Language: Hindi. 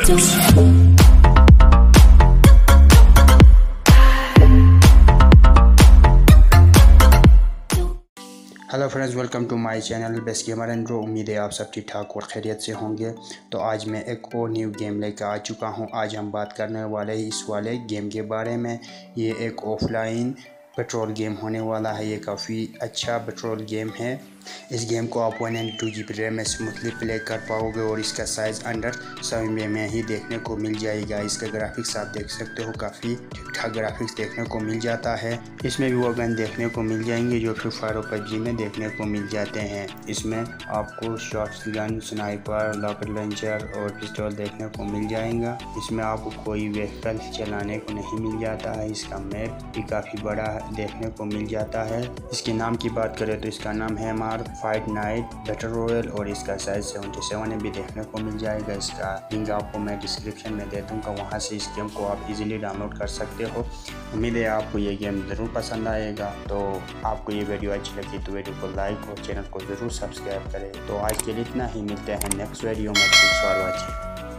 Hello friends, welcome to my channel best gamer and bro. उम्मीद है आप सब ठीक ठाक और खैरियत से होंगे। तो आज मैं एक और न्यू गेम लेकर आ चुका हूं। आज हम बात करने वाले हैं इस वाले गेम के बारे में। ये एक ऑफलाइन पेट्रोल गेम होने वाला है। ये काफ़ी अच्छा पेट्रोल गेम है। इस गेम को आप 192 GB रैम में स्मूथली प्ले कर पाओगे और इसका साइज़ अंडर 7 MB में ही देखने को मिल जाएगा। इसका ग्राफिक्स आप देख सकते हो, काफ़ी ठीक ठाक ग्राफिक्स देखने को मिल जाता है। इसमें भी वो गन देखने को मिल जाएंगे जो फ्री फायर और PUBG में देखने को मिल जाते हैं। इसमें आपको shotgun, sniper, rocket launcher और पिस्तौल देखने को मिल जाएगा। इसमें आपको कोई व्हीकल चलाने को नहीं मिल जाता है। इसका मैप भी काफ़ी बड़ा देखने को मिल जाता है। इसके नाम की बात करें तो इसका नाम है फाइट नाइट बैटल रॉयल और इसका साइज 77 MB देखने को मिल जाएगा। इसका लिंक आपको मैं डिस्क्रिप्शन में दे दूंगा, वहां से इस गेम को आप इजीली डाउनलोड कर सकते हो। उम्मीद है आपको ये गेम ज़रूर पसंद आएगा। तो आपको ये वीडियो अच्छी लगी तो वीडियो को लाइक और चैनल को ज़रूर सब्सक्राइब करें। तो आज के लिए इतना ही, मिलते हैं नेक्स्ट वीडियो में। Thanks for watching.